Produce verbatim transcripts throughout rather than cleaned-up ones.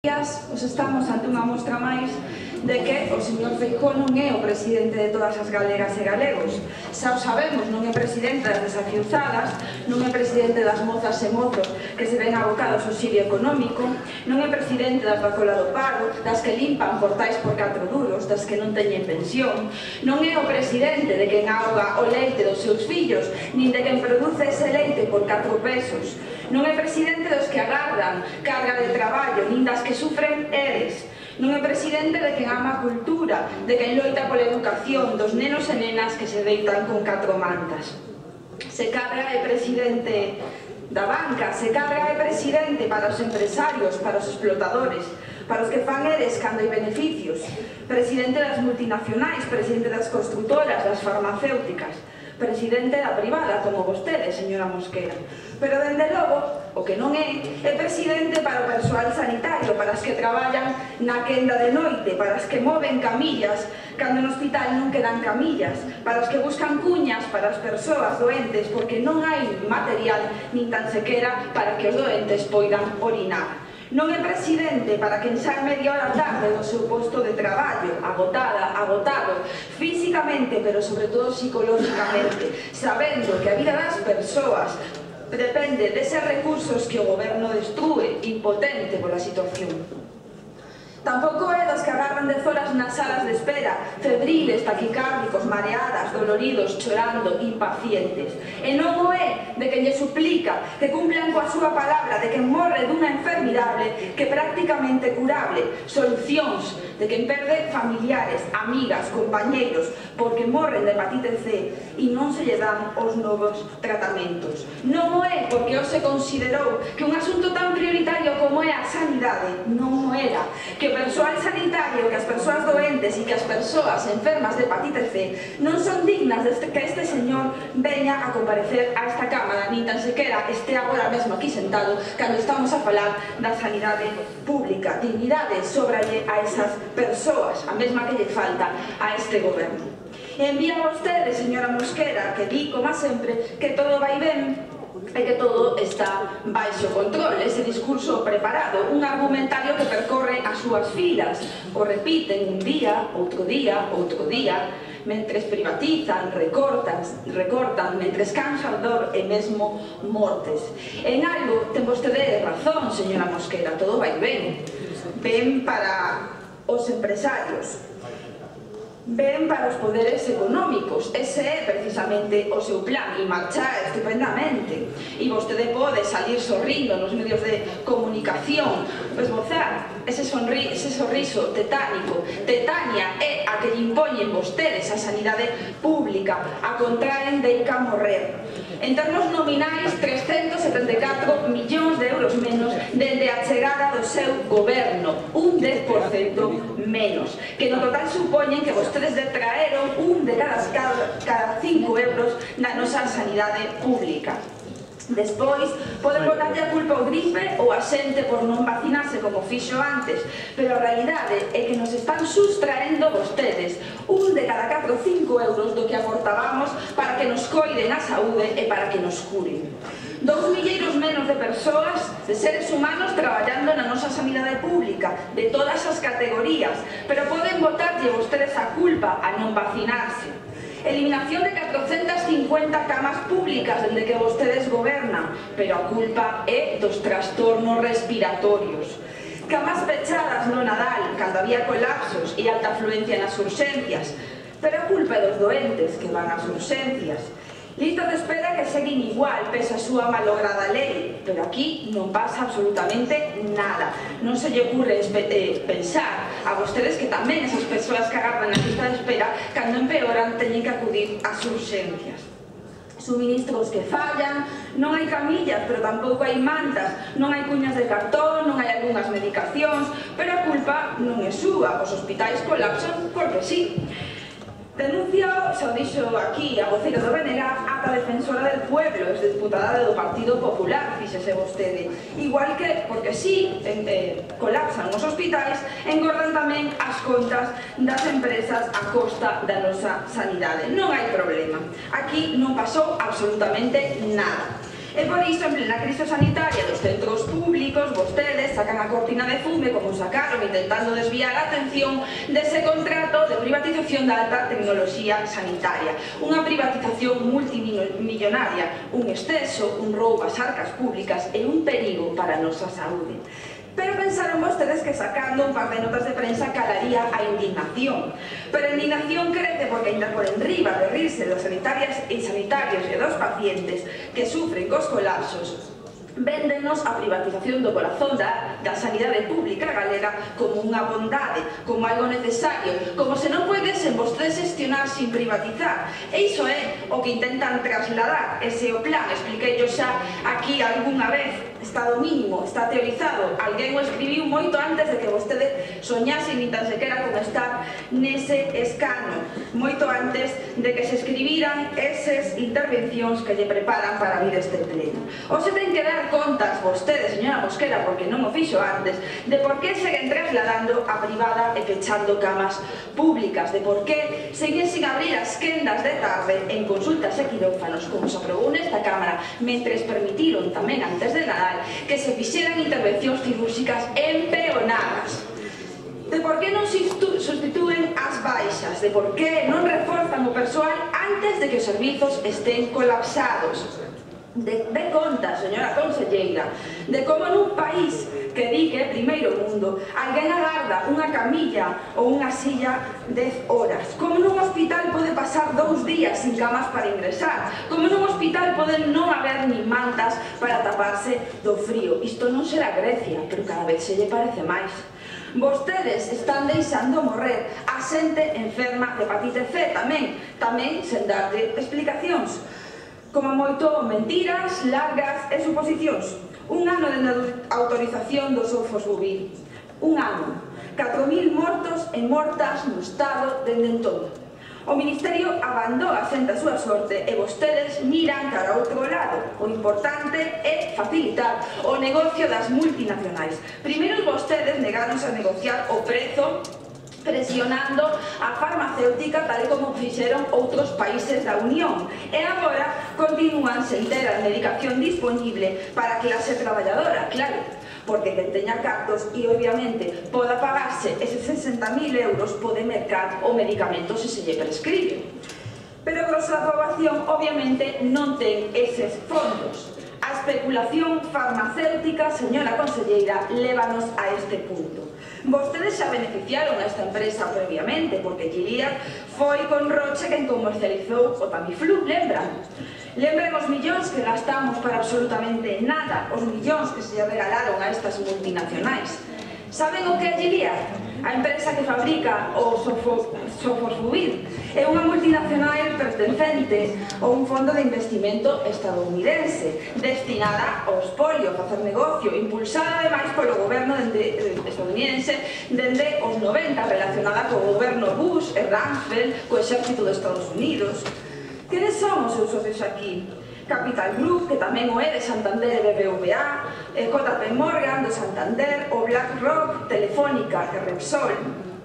Os estamos ante unha mostra máis de que o señor Feijóo non é o presidente de todas as galegas e galegos. Xa o sabemos, non é presidente das desafiuzadas, non é presidente das mozas e mozos que se ven abocados ao auxilio económico, non é presidente das da cola do paro, das que limpan portais por catro duros, das que non teñen pensión, non é o presidente de quen auga o leite dos seus fillos, nin de quen produce ese leite por catro pesos. Non é presidente dos que agardan carga de traballo, nin das que sufren eres. Non é presidente de quen ama a cultura, de quen loita pola educación dos nenos e nenas que se deitan con catro mantas. Se cadra é presidente da banca, se cadra é presidente para os empresarios, para os explotadores, para os que fan eres cando hai beneficios, presidente das multinacionais, presidente das construtoras, das farmacéuticas, presidente da privada, como vostede, señora Mosquera. Pero, dende logo, o que non é, é presidente para o persoal sanitario, para as que traballan na quenda de noite, para as que moven camillas, cando no hospital non quedan camillas, para os que buscan cuñas para as persoas doentes, porque non hai material, nin tan sequera para que os doentes poidan orinar. Non é presidente para quen xa media hora tarde do seu posto de traballo, agotada, agotado, físicamente, pero sobre todo psicológicamente, sabendo que a vida das persoas depende deses recursos que o goberno destrúe, impotente pola situación. Tampouco é dos que agarran dez horas nas salas de espera, febriles, taquicárdicos, mareadas, doloridos, chorando, impacientes. E non o é de quen lle suplica que cumplan coa súa palabra, de quen morre dunha enfermidade que prácticamente curable, solucións de quen perde familiares, amigas, compañeiros, porque morren de hepatite C e non se lle dan os novos tratamentos. Non o é porque hoxe considerou que un asunto tan prioritario como é a sanidade non o era, que o persoal sanitario, que as persoas doentes e que as persoas enfermas de hepatite C non son dignas de que este señor veña a comparecer a esta Cámara, nin tan sequera este agora mesmo aquí sentado cando estamos a falar da sanidade pública. Dignidade sobralle a esas persoas, a mesma que lle falta a este goberno. E envía vostede, señora Mosquera, que di, como sempre, que todo vai ben e que todo está baixo control, ese discurso preparado, un argumentario que percorre as súas filas, o repiten un día, outro día, outro día, mentres privatizan, recortan, recortan, mentres cansan dor e mesmo mortes. En algo ten vostede razón, señora Mosquera, todo vai ben. Ben para os empresarios, ben para os poderes económicos, ese é precisamente o seu plan e marcha estupendamente. E vostede pode salir sorrindo nos medios de comunicación, esbozar ese, ese sorriso tetánico. Tetania é a que lle impoñen vostedes a sanidade pública, a contraen deica morrer. En termos nominais, trescentos setenta e catro millóns de euros menos dende a chegada do seu goberno, un dez por cento menos, que no total supoñen que vostedes detraeron un de cada, cada cinco euros na nosa sanidade pública. Despois, poden botarlle a culpa ao gripe ou a xente por non vacinarse como fixo antes, pero a realidade é que nos están sustraendo vostedes un de cada catro ou cinco euros do que aportábamos para que nos coiden a saúde e para que nos curen. Dous milleiros menos de persoas, de seres humanos traballando na nosa sanidade pública, de todas as categorías, pero poden botarlle vostedes a culpa a non vacinarse. Eliminación de catrocentas cincuenta camas públicas dende que vostedes gobernan, pero a culpa é dos trastornos respiratorios. Camas pechadas no Nadal, cando había colapsos e alta afluencia nas urxencias, pero a culpa é dos doentes que van ás urxencias. Listas de espera que seguen igual, pese a súa malograda lei, pero aquí non pasa absolutamente nada. Non se lle ocurre eh, pensar a vostedes que tamén esas persoas que agarran na lista de espera, cando empeoran, teñen que acudir ás urxencias. Suministros que fallan, non hai camillas, pero tampouco hai mantas, non hai cuñas de cartón, non hai algunhas medicacións, pero a culpa non é súa, os hospitais colapsan porque sí. Denuncia, xa o dixo aquí a voceira do B N G, ata defensora del pueblo, es diputada do Partido Popular, fíxese vostede. Igual que, porque si eh, colapsan os hospitais, engordan tamén as contas das empresas a costa da nosa sanidade. Non hai problema. Aquí non pasou absolutamente nada. E por iso, en plena crise sanitaria dos centros públicos, vostedes sacan a cortina de fume, como sacaron intentando desviar a atención dese contrato de privatización da alta tecnoloxía sanitaria. Unha privatización multimillonaria, un exceso, un roubo ás arcas públicas e un perigo para a nosa saúde. Pero pensaron vostedes que sacando un par de notas de prensa calaría a indignación. Pero a indignación crece porque ainda por enriba de rirse dos sanitarias e sanitarios e dos pacientes que sufren cos colapsos, véndenos a privatización do corazón da, da sanidade pública galega como unha bondade, como algo necesario, como se non poidesen vostedes gestionar sin privatizar. E iso é o que intentan trasladar, ese o plan. Expliquei yo xa aquí algunha vez, estado mínimo, está teorizado, alguén o escribiu moito antes de que vostede soñase nin tan sequera con estar nese escano, moito antes de que se escribiran esas intervencións que lle preparan para vir este pleno. O se ten que dar contas vostedes, señora Mosquera, porque non o fixo antes, de por que seguen trasladando a privada e fechando camas públicas, de por que seguen sin abrir as quendas de tarde en consultas e quirófanos, como se aprobou nesta Cámara, mentres permitiron tamén antes de Nadal que se fixeran intervencións cirúrxicas empeonadas. De por que non substitúen as baixas, de por que non reforzan o persoal antes de que os servizos estén colapsados. De, de conta, señora conselleira, de como nun país que di que é primeiro mundo, alguén agarda unha camilla ou unha silla dez horas, como nun hospital pode pasar dous días sin camas para ingresar, como nun hospital pode non haber nin mantas para taparse do frío. Isto non será Grecia, pero cada vez se lle parece máis. Vostedes están deixando morrer a xente enferma de hepatite C tamén, tamén sen darlle explicacións. Como moito, mentiras, largas e suposicións. Un ano de autorización do Sofosbuvir. Un ano. catro mil mortos e mortas no Estado dende entón. O Ministerio abandou a xente a súa sorte e vostedes miran cara ao outro lado. O importante é facilitar o negocio das multinacionais. Primeiro vostedes negáronse a negociar o prezo presionando a farmacéutica tal como fixeron outros países da Unión e agora continúan sen ter a medicación disponible para a clase traballadora, claro, porque quen teña cartos e obviamente poda pagarse eses sesenta mil euros pode mercar o medicamento se se lle prescribe. Pero a nosa aprobación obviamente non ten eses fondos. A especulación farmacéutica, señora conselleira, lévanos a este punto. Vostedes xa beneficiaron a esta empresa previamente, porque Gilead foi con Roche quen comercializou o Tamiflu, lembran? Lembren os millóns que gastamos para absolutamente nada, os millóns que se regalaron a estas multinacionais. Saben o que é Gilead? A empresa que fabrica o Sofosbuvir é unha multinacional pertencente a un fondo de investimento estadounidense destinada ao espolio, a facer negocio, impulsada ademais polo goberno estadounidense dende os noventa, relacionada co goberno Bush e Rumsfeld, co exército de Estados Unidos. Quenes son os seus socios aquí? Capital Group, que tamén o é de Santander e B B V A, J P Morgan do Santander, o BlackRock, Telefónica e Repsol.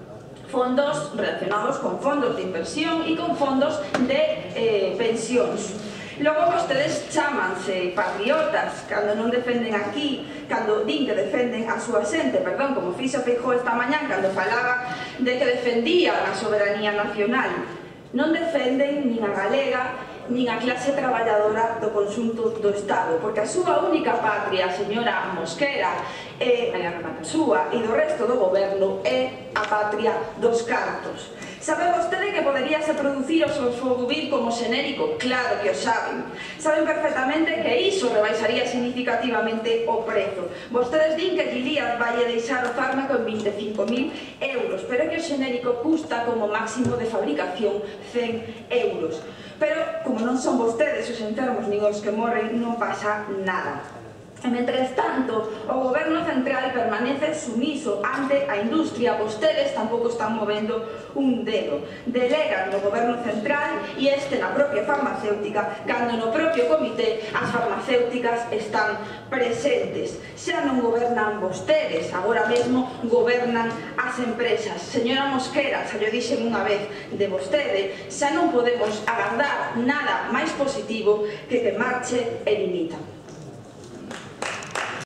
Fondos relacionados con fondos de inversión e con fondos de eh, pensións. Logo vostedes chámanse patriotas cando non defenden aquí, cando din que defenden a súa xente, perdón, como fixo Feijóo esta mañán cando falaba de que defendían a soberanía nacional. Non defenden nin a galega nin a clase traballadora do conxunto do Estado, porque a súa única patria, señora Mosquera, é a súa e do resto do goberno é a patria dos cartos. Sabe vostede que poderíase producir o Sofosbuvir como xenérico? Claro que o saben. Saben perfectamente que iso rebaixaría significativamente o prezo. Vostedes din que Gilead vai deixar o fármaco en vinte e cinco mil euros, pero que o xenérico custa como máximo de fabricación cen euros. Pero, como non son vostedes os enfermos nin os que morren, non pasa nada. E, mentres tanto, o goberno central permanece sumiso ante a industria. Vostedes tampouco están movendo un dedo. Delegan no goberno central e este na propia farmacéutica, cando no propio comité as farmacéuticas están presentes. Xa non gobernan vostedes, agora mesmo gobernan as empresas. Señora Mosquera, xa llo dixen unha vez de vostede, xa non podemos agardar nada máis positivo que que marche e dimita.